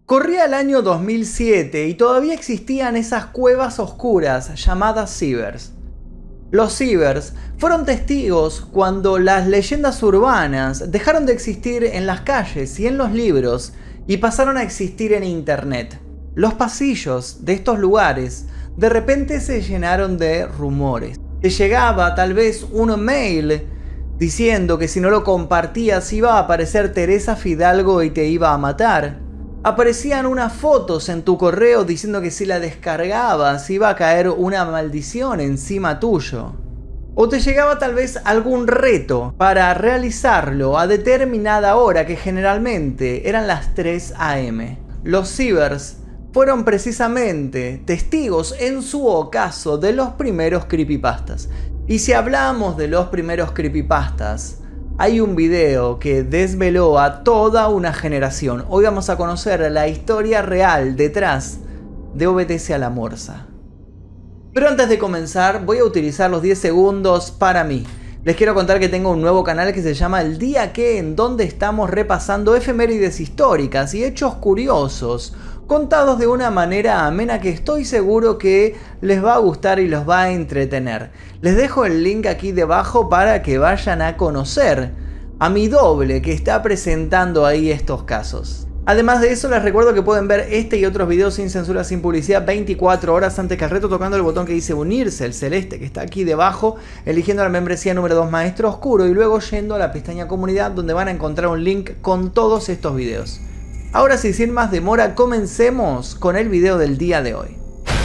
Corría el año 2007 y todavía existían esas cuevas oscuras llamadas cibers. Los cibers fueron testigos cuando las leyendas urbanas dejaron de existir en las calles y en los libros y pasaron a existir en internet. Los pasillos de estos lugares de repente se llenaron de rumores. Te llegaba tal vez un mail diciendo que si no lo compartías iba a aparecer Teresa Fidalgo y te iba a matar. Aparecían unas fotos en tu correo diciendo que si la descargabas iba a caer una maldición encima tuyo. O te llegaba tal vez algún reto para realizarlo a determinada hora, que generalmente eran las 3 AM. Los cibers fueron precisamente testigos en su ocaso de los primeros creepypastas. Y si hablamos de los primeros creepypastas, hay un video que desveló a toda una generación. Hoy vamos a conocer la historia real detrás de Obedece a la Morsa. Pero antes de comenzar, voy a utilizar los 10 segundos para mí. Les quiero contar que tengo un nuevo canal que se llama El Día Que, en donde estamos repasando efemérides históricas y hechos curiosos, contados de una manera amena que estoy seguro que les va a gustar y los va a entretener. Les dejo el link aquí debajo para que vayan a conocer a mi doble que está presentando ahí estos casos. Además de eso, les recuerdo que pueden ver este y otros videos sin censura, sin publicidad, 24 horas antes que al reto, tocando el botón que dice unirse, el celeste que está aquí debajo, eligiendo la membresía número 2 Maestro Oscuro y luego yendo a la pestaña comunidad, donde van a encontrar un link con todos estos videos. Ahora sí, sin más demora, comencemos con el video del día de hoy.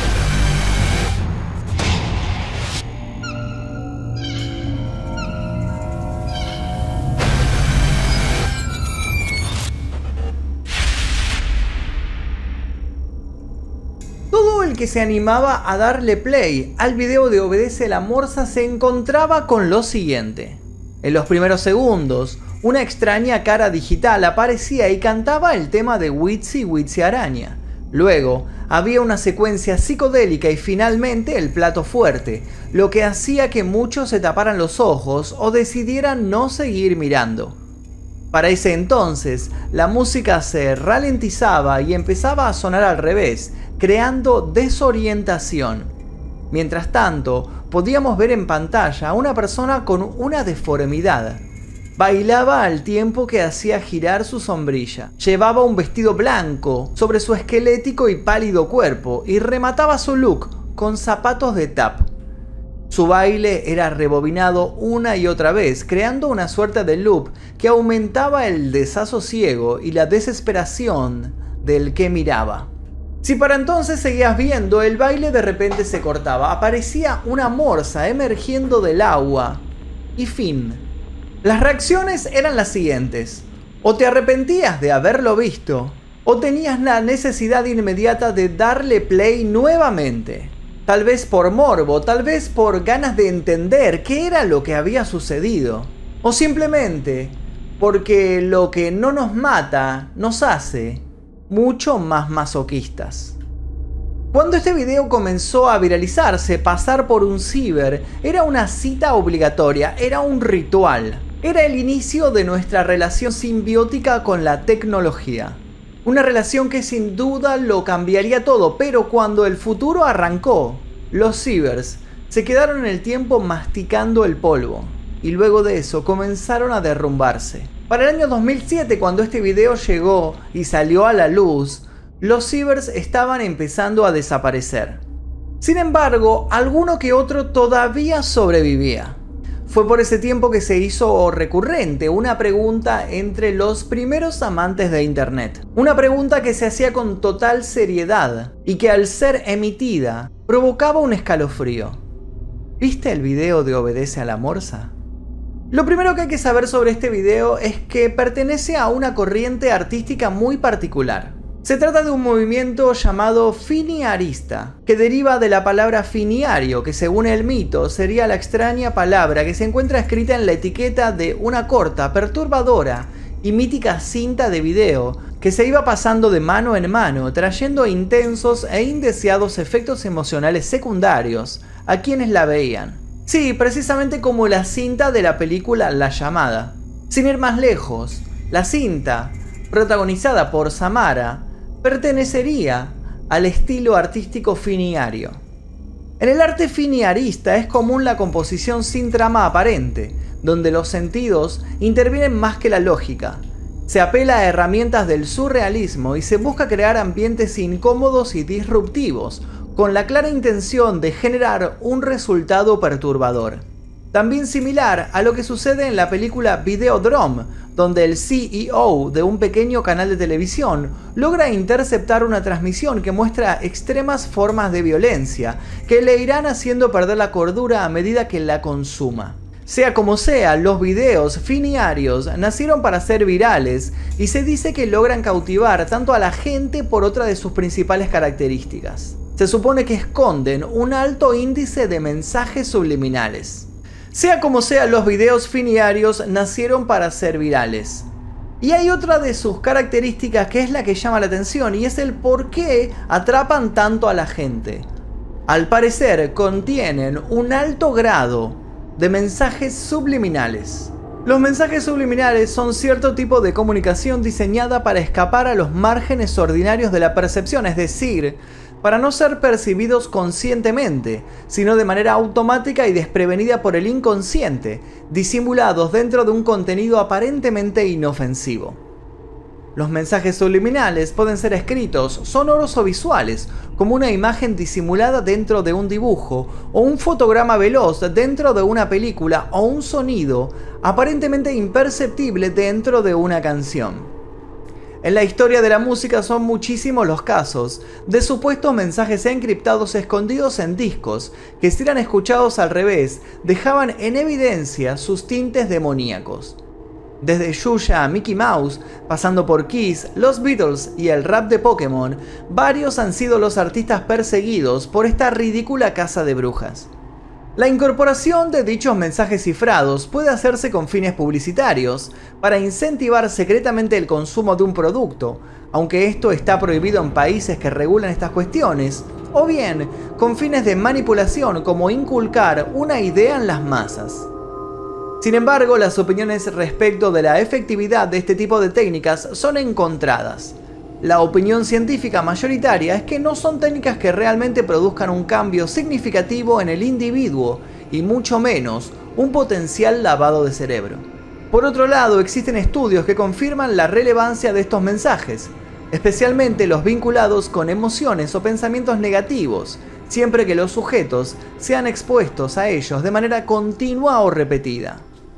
Todo el que se animaba a darle play al video de Obedece a la Morsa se encontraba con lo siguiente. En los primeros segundos, una extraña cara digital aparecía y cantaba el tema de Witsy Witsy Araña. Luego, había una secuencia psicodélica y finalmente el plato fuerte, lo que hacía que muchos se taparan los ojos o decidieran no seguir mirando. Para ese entonces, la música se ralentizaba y empezaba a sonar al revés, creando desorientación. Mientras tanto, podíamos ver en pantalla a una persona con una deformidad. Bailaba al tiempo que hacía girar su sombrilla. Llevaba un vestido blanco sobre su esquelético y pálido cuerpo y remataba su look con zapatos de tap. Su baile era rebobinado una y otra vez, creando una suerte de loop que aumentaba el desasosiego y la desesperación del que miraba. Si para entonces seguías viendo, el baile de repente se cortaba. Aparecía una morsa emergiendo del agua. Y fin. Las reacciones eran las siguientes: o te arrepentías de haberlo visto, o tenías la necesidad inmediata de darle play nuevamente. Tal vez por morbo, tal vez por ganas de entender qué era lo que había sucedido, o simplemente porque lo que no nos mata nos hace mucho más masoquistas. Cuando este video comenzó a viralizarse, pasar por un ciber era una cita obligatoria, era un ritual. Era el inicio de nuestra relación simbiótica con la tecnología. Una relación que sin duda lo cambiaría todo, pero cuando el futuro arrancó, los cibers se quedaron en el tiempo masticando el polvo. Y luego de eso comenzaron a derrumbarse. Para el año 2007, cuando este video llegó y salió a la luz, los cibers estaban empezando a desaparecer. Sin embargo, alguno que otro todavía sobrevivía. Fue por ese tiempo que se hizo recurrente una pregunta entre los primeros amantes de internet. Una pregunta que se hacía con total seriedad y que al ser emitida provocaba un escalofrío. ¿Viste el video de Obedece a la Morsa? Lo primero que hay que saber sobre este video es que pertenece a una corriente artística muy particular. Se trata de un movimiento llamado finiarista, que deriva de la palabra finiario, que según el mito sería la extraña palabra que se encuentra escrita en la etiqueta de una corta, perturbadora y mítica cinta de video que se iba pasando de mano en mano, trayendo intensos e indeseados efectos emocionales secundarios a quienes la veían. Sí, precisamente como la cinta de la película La Llamada. Sin ir más lejos, la cinta, protagonizada por Samara, pertenecería al estilo artístico finiario. En el arte finiarista es común la composición sin trama aparente, donde los sentidos intervienen más que la lógica. Se apela a herramientas del surrealismo y se busca crear ambientes incómodos y disruptivos, con la clara intención de generar un resultado perturbador. También similar a lo que sucede en la película Videodrome, donde el CEO de un pequeño canal de televisión logra interceptar una transmisión que muestra extremas formas de violencia que le irán haciendo perder la cordura a medida que la consuma. Sea como sea, los videos finiarios nacieron para ser virales y se dice que logran cautivar tanto a la gente por otra de sus principales características. Se supone que esconden un alto índice de mensajes subliminales. Sea como sea, los videos finiarios nacieron para ser virales. Y hay otra de sus características que es la que llama la atención y es el por qué atrapan tanto a la gente. Al parecer contienen un alto grado de mensajes subliminales. Los mensajes subliminales son cierto tipo de comunicación diseñada para escapar a los márgenes ordinarios de la percepción, es decir, para no ser percibidos conscientemente, sino de manera automática y desprevenida por el inconsciente, disimulados dentro de un contenido aparentemente inofensivo. Los mensajes subliminales pueden ser escritos, sonoros o visuales, como una imagen disimulada dentro de un dibujo, o un fotograma veloz dentro de una película, o un sonido aparentemente imperceptible dentro de una canción. En la historia de la música son muchísimos los casos de supuestos mensajes encriptados escondidos en discos que, si eran escuchados al revés, dejaban en evidencia sus tintes demoníacos. Desde Yuya a Mickey Mouse, pasando por Kiss, los Beatles y el rap de Pokémon, varios han sido los artistas perseguidos por esta ridícula caza de brujas. La incorporación de dichos mensajes cifrados puede hacerse con fines publicitarios, para incentivar secretamente el consumo de un producto, aunque esto está prohibido en países que regulan estas cuestiones, o bien con fines de manipulación como inculcar una idea en las masas. Sin embargo, las opiniones respecto de la efectividad de este tipo de técnicas son encontradas. La opinión científica mayoritaria es que no son técnicas que realmente produzcan un cambio significativo en el individuo y mucho menos un potencial lavado de cerebro. Por otro lado, existen estudios que confirman la relevancia de estos mensajes, especialmente los vinculados con emociones o pensamientos negativos, siempre que los sujetos sean expuestos a ellos de manera continua o repetida.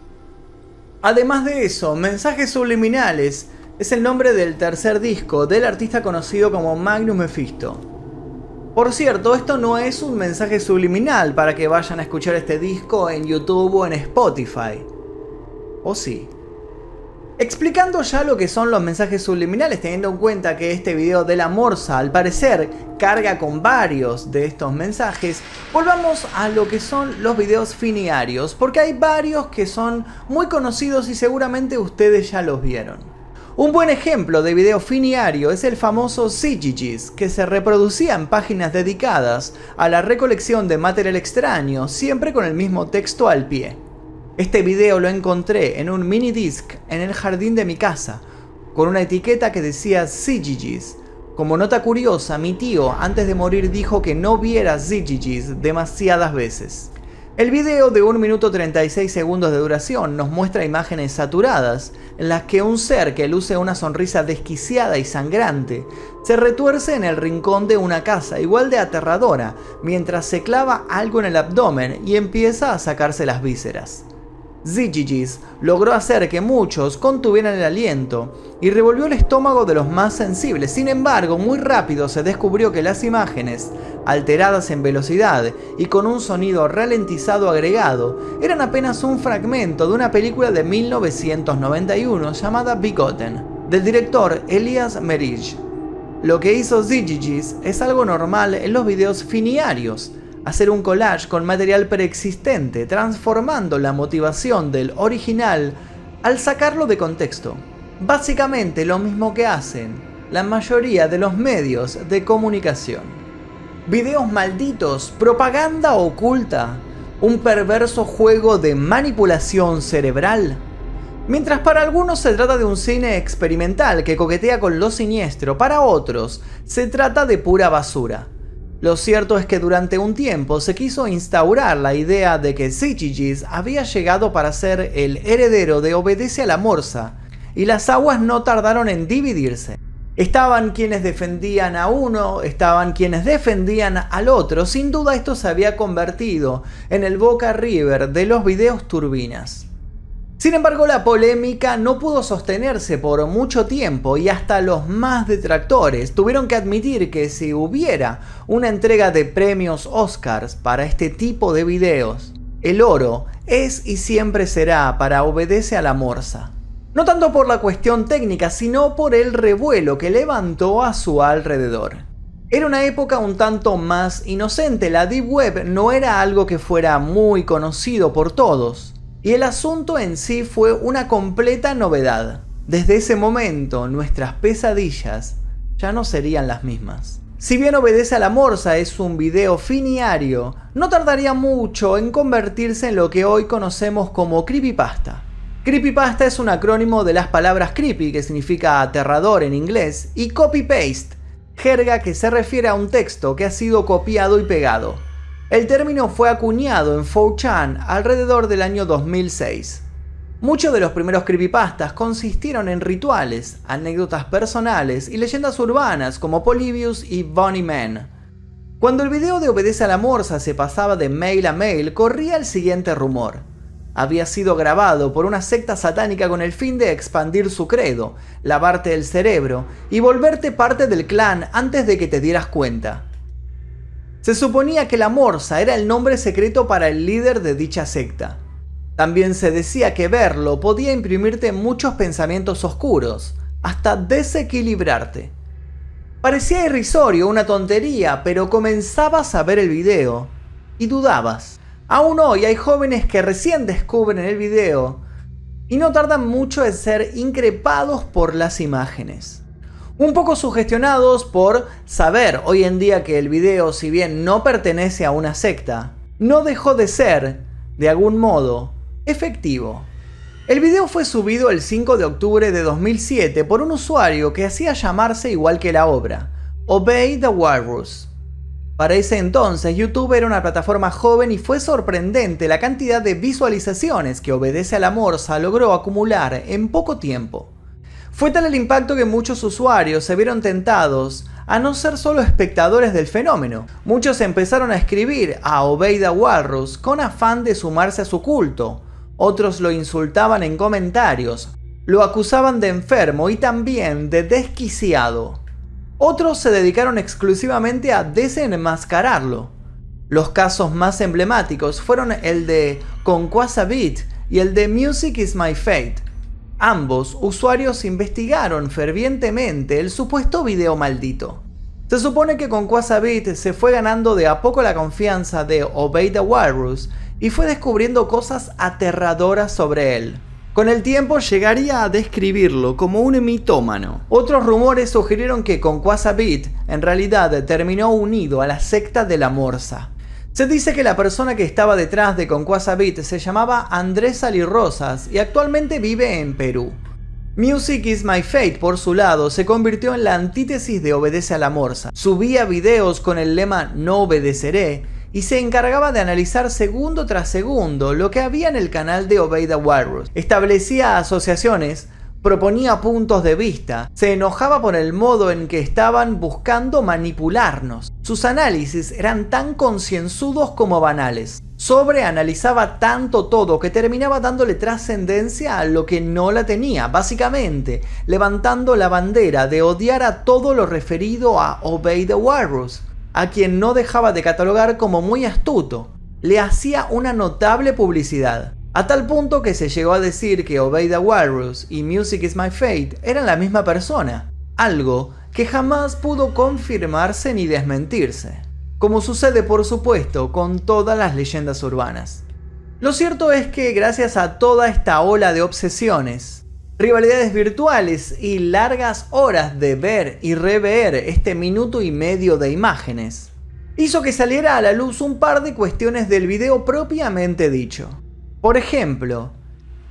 Además de eso, mensajes subliminales es el nombre del tercer disco del artista conocido como Magnum Mephisto. Por cierto, esto no es un mensaje subliminal para que vayan a escuchar este disco en YouTube o en Spotify. ¿O sí? Explicando ya lo que son los mensajes subliminales, teniendo en cuenta que este video de la morsa al parecer carga con varios de estos mensajes, volvamos a lo que son los videos finiarios, porque hay varios que son muy conocidos y seguramente ustedes ya los vieron. Un buen ejemplo de video finiario es el famoso CGGs, que se reproducía en páginas dedicadas a la recolección de material extraño, siempre con el mismo texto al pie. Este video lo encontré en un mini disc en el jardín de mi casa, con una etiqueta que decía CGGs. Como nota curiosa, mi tío antes de morir dijo que no viera CGGs demasiadas veces. El video de 1 minuto 36 segundos de duración nos muestra imágenes saturadas en las que un ser que luce una sonrisa desquiciada y sangrante se retuerce en el rincón de una casa igual de aterradora mientras se clava algo en el abdomen y empieza a sacarse las vísceras. ZGGs logró hacer que muchos contuvieran el aliento y revolvió el estómago de los más sensibles. Sin embargo, muy rápido se descubrió que las imágenes, alteradas en velocidad y con un sonido ralentizado agregado, eran apenas un fragmento de una película de 1991 llamada Begotten, del director Elias Merige. Lo que hizo ZGGs es algo normal en los videos finiarios: hacer un collage con material preexistente, transformando la motivación del original al sacarlo de contexto. Básicamente lo mismo que hacen la mayoría de los medios de comunicación. Videos malditos, propaganda oculta, un perverso juego de manipulación cerebral. Mientras para algunos se trata de un cine experimental que coquetea con lo siniestro, para otros se trata de pura basura. Lo cierto es que durante un tiempo se quiso instaurar la idea de que Zitzigis había llegado para ser el heredero de Obedece a la Morsa, y las aguas no tardaron en dividirse. Estaban quienes defendían a uno, estaban quienes defendían al otro. Sin duda esto se había convertido en el Boca River de los videos turbinas. Sin embargo, la polémica no pudo sostenerse por mucho tiempo y hasta los más detractores tuvieron que admitir que si hubiera una entrega de premios Oscars para este tipo de videos, el oro es y siempre será para Obedece a la Morsa. No tanto por la cuestión técnica, sino por el revuelo que levantó a su alrededor. Era una época un tanto más inocente, la Deep Web no era algo que fuera muy conocido por todos. Y el asunto en sí fue una completa novedad. Desde ese momento, nuestras pesadillas ya no serían las mismas. Si bien Obedece a la Morsa es un video finiario, no tardaría mucho en convertirse en lo que hoy conocemos como creepypasta. Creepypasta es un acrónimo de las palabras creepy, que significa aterrador en inglés, y copy-paste, jerga que se refiere a un texto que ha sido copiado y pegado. El término fue acuñado en 4chan alrededor del año 2006. Muchos de los primeros creepypastas consistieron en rituales, anécdotas personales y leyendas urbanas como Polybius y Bunny Man. Cuando el video de Obedece a la Morsa se pasaba de mail a mail, corría el siguiente rumor. Había sido grabado por una secta satánica con el fin de expandir su credo, lavarte el cerebro y volverte parte del clan antes de que te dieras cuenta. Se suponía que la Morsa era el nombre secreto para el líder de dicha secta. También se decía que verlo podía imprimirte muchos pensamientos oscuros, hasta desequilibrarte. Parecía irrisorio, una tontería, pero comenzabas a ver el video y dudabas. Aún hoy hay jóvenes que recién descubren el video y no tardan mucho en ser increpados por las imágenes. Un poco sugestionados por saber hoy en día que el video, si bien no pertenece a una secta, no dejó de ser, de algún modo, efectivo. El video fue subido el 5 de octubre de 2007 por un usuario que hacía llamarse igual que la obra, Obey the Walrus. Para ese entonces, YouTube era una plataforma joven y fue sorprendente la cantidad de visualizaciones que Obedece a la Morsa logró acumular en poco tiempo. Fue tal el impacto que muchos usuarios se vieron tentados a no ser solo espectadores del fenómeno. Muchos empezaron a escribir a Obey the Walrus con afán de sumarse a su culto. Otros lo insultaban en comentarios, lo acusaban de enfermo y también de desquiciado. Otros se dedicaron exclusivamente a desenmascararlo. Los casos más emblemáticos fueron el de Conquasa Beat y el de Music is My Fate. Ambos usuarios investigaron fervientemente el supuesto video maldito. Se supone que Conquasa Beat se fue ganando de a poco la confianza de Obey the Walrus y fue descubriendo cosas aterradoras sobre él. Con el tiempo llegaría a describirlo como un mitómano. Otros rumores sugirieron que Conquasa Beat en realidad terminó unido a la secta de la Morsa. Se dice que la persona que estaba detrás de Conquasa Beat se llamaba Andrés Salirrosas y actualmente vive en Perú. Music is My Fate, por su lado, se convirtió en la antítesis de Obedece a la Morsa. Subía videos con el lema No obedeceré y se encargaba de analizar segundo tras segundo lo que había en el canal de Obey the Walrus. Establecía asociaciones, proponía puntos de vista, se enojaba por el modo en que estaban buscando manipularnos. Sus análisis eran tan concienzudos como banales. Sobreanalizaba tanto todo que terminaba dándole trascendencia a lo que no la tenía, básicamente levantando la bandera de odiar a todo lo referido a Obey the Walrus, a quien no dejaba de catalogar como muy astuto. Le hacía una notable publicidad, a tal punto que se llegó a decir que Obey the Walrus y Music is My Fate eran la misma persona, algo que jamás pudo confirmarse ni desmentirse, como sucede por supuesto con todas las leyendas urbanas. Lo cierto es que gracias a toda esta ola de obsesiones, rivalidades virtuales y largas horas de ver y rever este minuto y medio de imágenes, hizo que saliera a la luz un par de cuestiones del video propiamente dicho. Por ejemplo,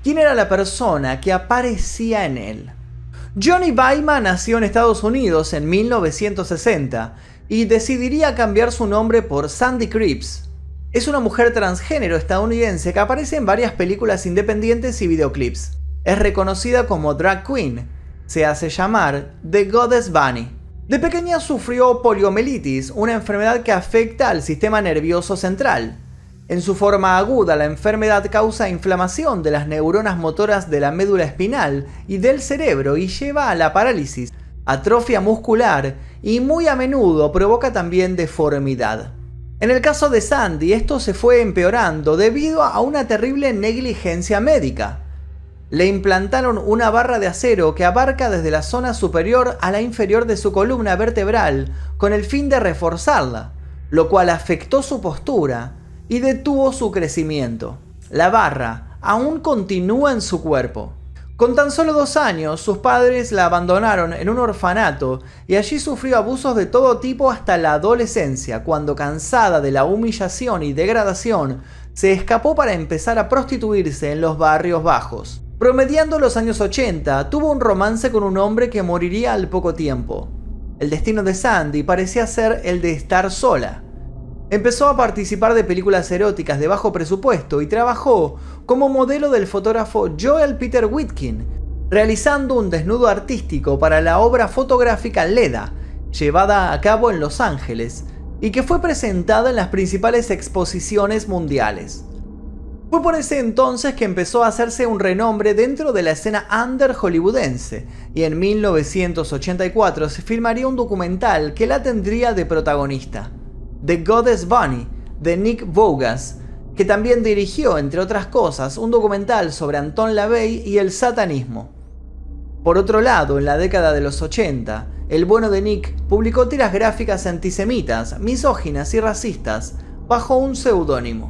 quién era la persona que aparecía en él. Johnny Baima nació en Estados Unidos en 1960 y decidiría cambiar su nombre por Sandy Cripps. Es una mujer transgénero estadounidense que aparece en varias películas independientes y videoclips. Es reconocida como drag queen. Se hace llamar The Goddess Bunny. De pequeña sufrió poliomielitis, una enfermedad que afecta al sistema nervioso central. En su forma aguda, la enfermedad causa inflamación de las neuronas motoras de la médula espinal y del cerebro y lleva a la parálisis, atrofia muscular y muy a menudo provoca también deformidad. En el caso de Sandy, esto se fue empeorando debido a una terrible negligencia médica. Le implantaron una barra de acero que abarca desde la zona superior a la inferior de su columna vertebral con el fin de reforzarla, lo cual afectó su postura y detuvo su crecimiento. La barra aún continúa en su cuerpo. Con tan solo 2 años, sus padres la abandonaron en un orfanato y allí sufrió abusos de todo tipo hasta la adolescencia, cuando, cansada de la humillación y degradación, se escapó para empezar a prostituirse en los barrios bajos. Promediando los años 80, tuvo un romance con un hombre que moriría al poco tiempo. El destino de Sandy parecía ser el de estar sola. Empezó a participar de películas eróticas de bajo presupuesto y trabajó como modelo del fotógrafo Joel Peter Witkin, realizando un desnudo artístico para la obra fotográfica Leda, llevada a cabo en Los Ángeles, y que fue presentada en las principales exposiciones mundiales. Fue por ese entonces que empezó a hacerse un renombre dentro de la escena under hollywoodense, y en 1984 se filmaría un documental que la tendría de protagonista, The Goddess Bunny, de Nick Bogas, que también dirigió, entre otras cosas, un documental sobre Anton LaVey y el satanismo. Por otro lado, en la década de los 80, el bueno de Nick publicó tiras gráficas antisemitas, misóginas y racistas bajo un seudónimo.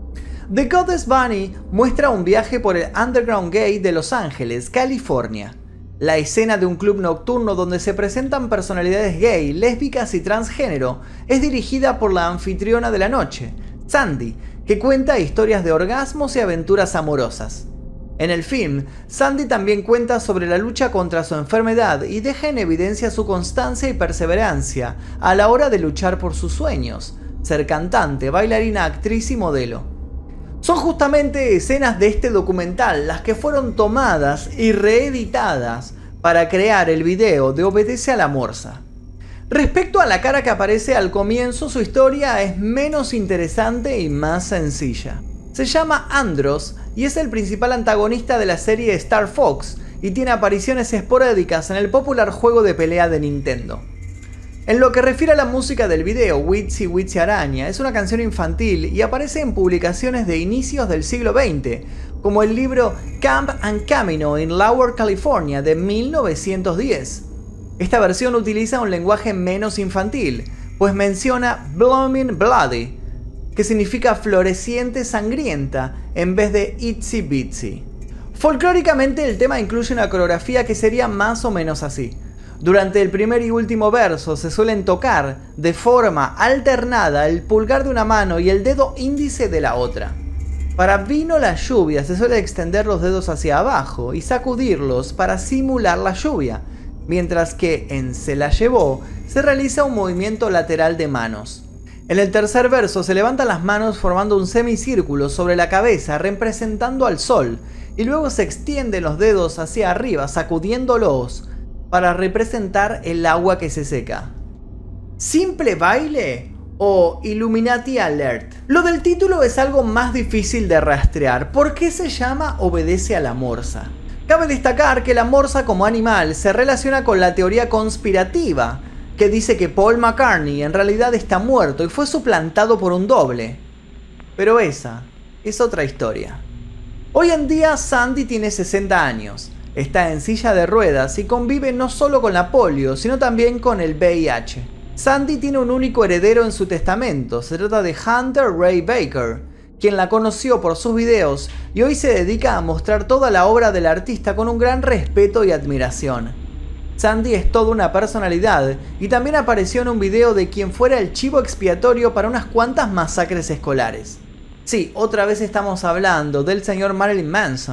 The Goddess Bunny muestra un viaje por el underground gay de Los Ángeles, California. La escena de un club nocturno donde se presentan personalidades gay, lésbicas y transgénero es dirigida por la anfitriona de la noche, Sandy, que cuenta historias de orgasmos y aventuras amorosas. En el film, Sandy también cuenta sobre la lucha contra su enfermedad y deja en evidencia su constancia y perseverancia a la hora de luchar por sus sueños, ser cantante, bailarina, actriz y modelo. Son justamente escenas de este documental las que fueron tomadas y reeditadas para crear el video de Obedece a la Morsa. Respecto a la cara que aparece al comienzo, su historia es menos interesante y más sencilla. Se llama Andros y es el principal antagonista de la serie Star Fox y tiene apariciones esporádicas en el popular juego de pelea de Nintendo. En lo que refiere a la música del video, Witsy Witsy Araña es una canción infantil y aparece en publicaciones de inicios del siglo XX, como el libro Camp and Camino in Lower California de 1910. Esta versión utiliza un lenguaje menos infantil, pues menciona Blooming Bloody, que significa floreciente sangrienta, en vez de Itsy Bitsy. Folclóricamente el tema incluye una coreografía que sería más o menos así. Durante el primer y último verso se suelen tocar de forma alternada el pulgar de una mano y el dedo índice de la otra. Para Vino la lluvia se suele extender los dedos hacia abajo y sacudirlos para simular la lluvia, mientras que en Se la llevó se realiza un movimiento lateral de manos. En el tercer verso se levantan las manos formando un semicírculo sobre la cabeza representando al sol y luego se extienden los dedos hacia arriba sacudiéndolos para representar el agua que se seca. ¿Simple baile o Illuminati Alert? Lo del título es algo más difícil de rastrear. ¿Por qué se llama Obedece a la Morsa? Cabe destacar que la morsa como animal se relaciona con la teoría conspirativa, que dice que Paul McCartney en realidad está muerto y fue suplantado por un doble. Pero esa es otra historia. Hoy en día Sandy tiene 60 años. Está en silla de ruedas y convive no solo con la polio, sino también con el VIH. Sandy tiene un único heredero en su testamento, se trata de Hunter Ray Baker, quien la conoció por sus videos y hoy se dedica a mostrar toda la obra del artista con un gran respeto y admiración. Sandy es toda una personalidad y también apareció en un video de quien fuera el chivo expiatorio para unas cuantas masacres escolares. Sí, otra vez estamos hablando del señor Marilyn Manson.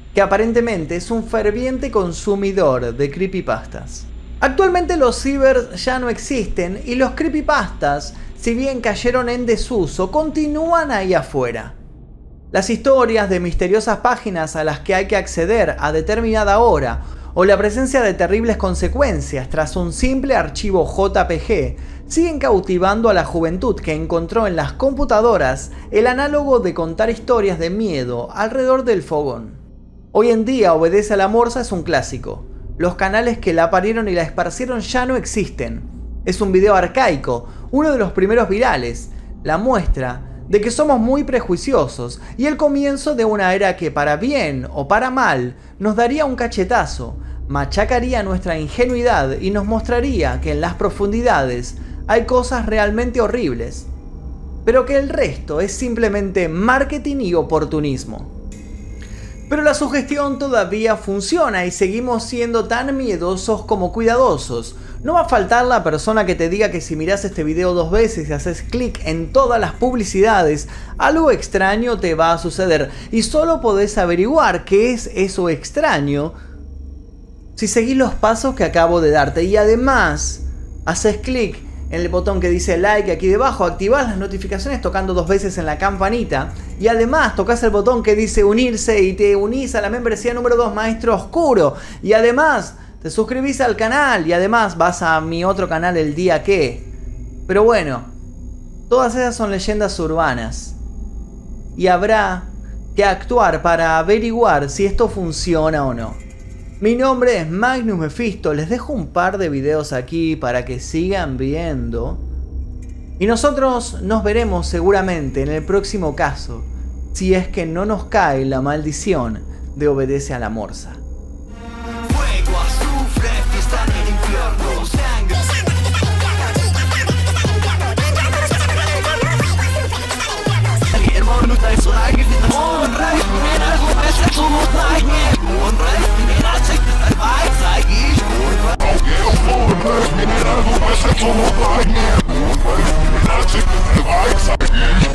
que aparentemente es un ferviente consumidor de creepypastas. Actualmente los cibers ya no existen y los creepypastas, si bien cayeron en desuso, continúan ahí afuera. Las historias de misteriosas páginas a las que hay que acceder a determinada hora o la presencia de terribles consecuencias tras un simple archivo JPG siguen cautivando a la juventud que encontró en las computadoras el análogo de contar historias de miedo alrededor del fogón. Hoy en día Obedece a la Morsa es un clásico. Los canales que la parieron y la esparcieron ya no existen. Es un video arcaico, uno de los primeros virales, la muestra de que somos muy prejuiciosos y el comienzo de una era que para bien o para mal nos daría un cachetazo, machacaría nuestra ingenuidad y nos mostraría que en las profundidades hay cosas realmente horribles, pero que el resto es simplemente marketing y oportunismo. Pero la sugestión todavía funciona y seguimos siendo tan miedosos como cuidadosos. No va a faltar la persona que te diga que si miras este video 2 veces y haces clic en todas las publicidades, algo extraño te va a suceder. Y solo podés averiguar qué es eso extraño si seguís los pasos que acabo de darte. Y además, haces clic en el botón que dice like aquí debajo, activás las notificaciones tocando 2 veces en la campanita y además tocas el botón que dice unirse y te unís a la membresía número 2 Maestro Oscuro y además te suscribís al canal y además vas a mi otro canal El Día Que. Pero bueno, todas esas son leyendas urbanas y habrá que actuar para averiguar si esto funciona o no. Mi nombre es Magnus Mephisto, les dejo un par de videos aquí para que sigan viendo. Y nosotros nos veremos seguramente en el próximo caso, si es que no nos cae la maldición de Obedece a la Morsa. Fuego, azufre, fiesta en el infierno, sangre. Mineral, du weißt jetzt so noch rein. Mineral,